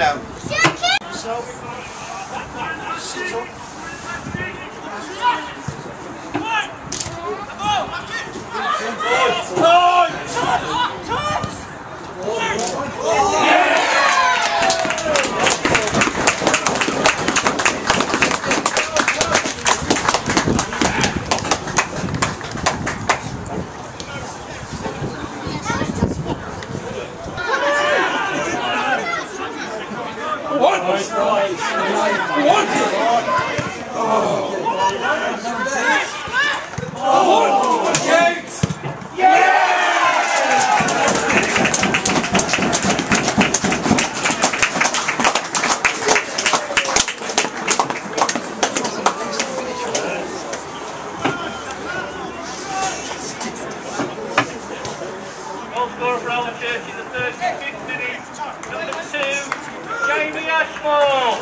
down. So, sit up. Goal for Alan Church in the 35th minute. Number 2, Jamie Ashmore.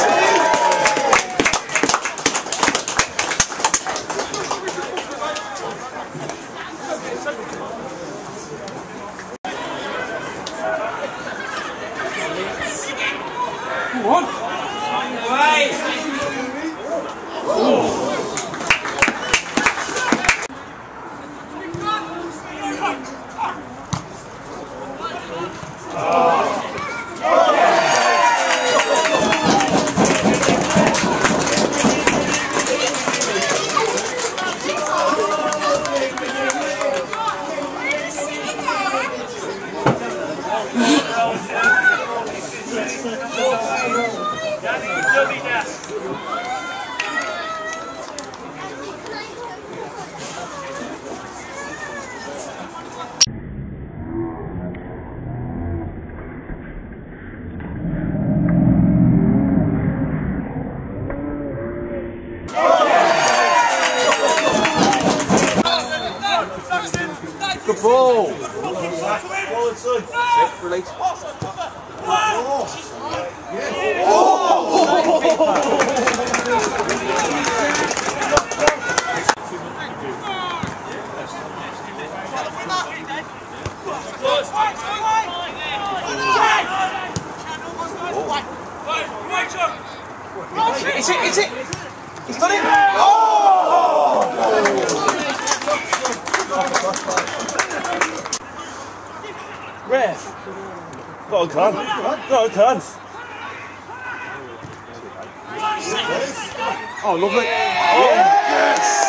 Good ball. Release. It's it. He's done it. Ref. No, I can't. No, I can't. Oh, lovely. Oh, yes!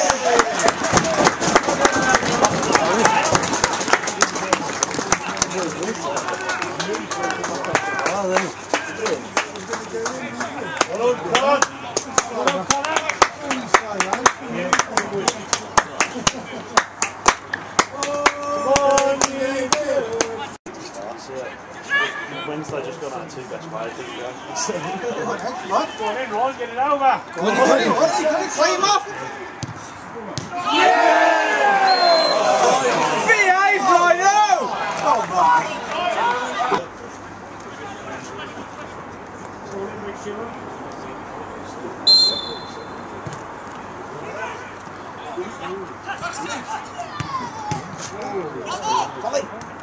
Wednesday just gone out 2 best players, didn't you? Go on in, Ron, get it over. Go on, play him off. Behave, Rhino! Come on. Volley.